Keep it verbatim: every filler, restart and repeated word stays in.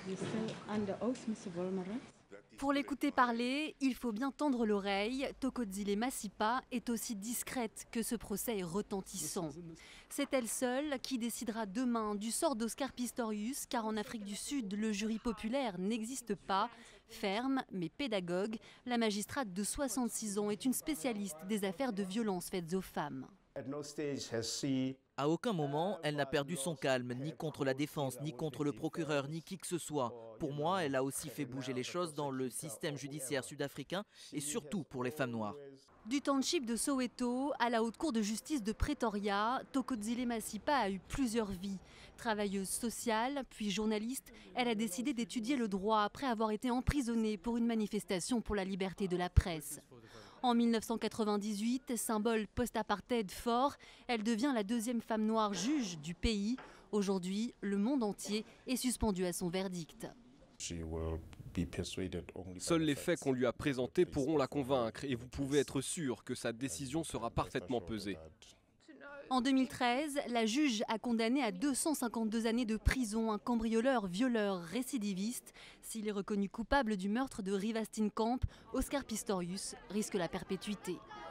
Pour l'écouter parler, il faut bien tendre l'oreille. Thokozile Masipa est aussi discrète que ce procès est retentissant. C'est elle seule qui décidera demain du sort d'Oscar Pistorius, car en Afrique du Sud, le jury populaire n'existe pas. Ferme, mais pédagogue, la magistrate de soixante-six ans est une spécialiste des affaires de violences faites aux femmes. À aucun moment, elle n'a perdu son calme, ni contre la défense, ni contre le procureur, ni qui que ce soit. Pour moi, elle a aussi fait bouger les choses dans le système judiciaire sud-africain et surtout pour les femmes noires. Du township de Soweto à la haute cour de justice de Pretoria, Thokozile Masipa a eu plusieurs vies. Travailleuse sociale, puis journaliste, elle a décidé d'étudier le droit après avoir été emprisonnée pour une manifestation pour la liberté de la presse. En mille neuf cent quatre-vingt-dix-huit, symbole post-apartheid fort, elle devient la deuxième femme noire juge du pays. Aujourd'hui, le monde entier est suspendu à son verdict. Seuls les faits qu'on lui a présentés pourront la convaincre et vous pouvez être sûr que sa décision sera parfaitement pesée. En deux mille treize, la juge a condamné à deux cent cinquante-deux années de prison un cambrioleur, violeur, récidiviste. S'il est reconnu coupable du meurtre de Rivastin Camp, Oscar Pistorius risque la perpétuité.